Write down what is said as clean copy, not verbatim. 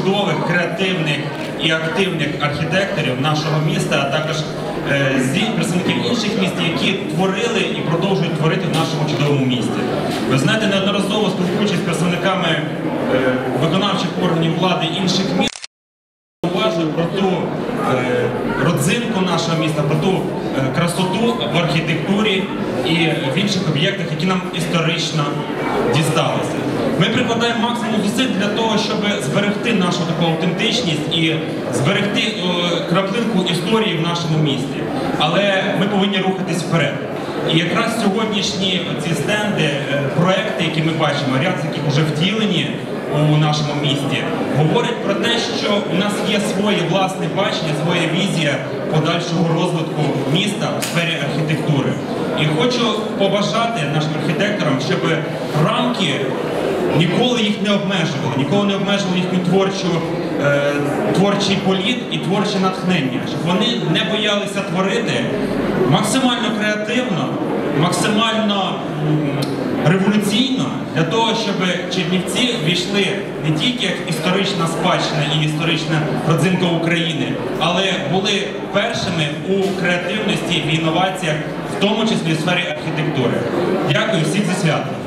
чудових, креативних і активних архітекторів нашого міста, а також представників інших міст, які творили і продовжують творити в нашому чудовому місті. Ви знаєте, неодноразово спілкуючись з представниками виконавчих органів влади інших міст, уважую про ту родзинку нашого міста, про ту красоту в архітектурі і в інших об'єктах, які нам історично дісталися. Ми прикладаємо максимум зусиль для того, щоб зберегти нашу таку автентичність і зберегти краплинку історії в нашому місті. Але ми повинні рухатись вперед. І якраз сьогоднішні ці стенди, проекти, які ми бачимо, ряд з яких вже втілені у нашому місті, говорять про те, що у нас є своє власне бачення, своя візія подальшого розвитку міста в сфері архітектури. І хочу побажати нашим архітекторам, щоб рамки ніколи їх не обмежували, ніколи не обмежували їхню творчий політ і творче натхнення, щоб вони не боялися творити максимально креативно, максимально революційно, для того, щоб Чернівці війшли не тільки як історична спадщина і історична родзинка України, але були першими у креативності і інноваціях, в тому числі в сфері архітектури. Дякую всіх за свято!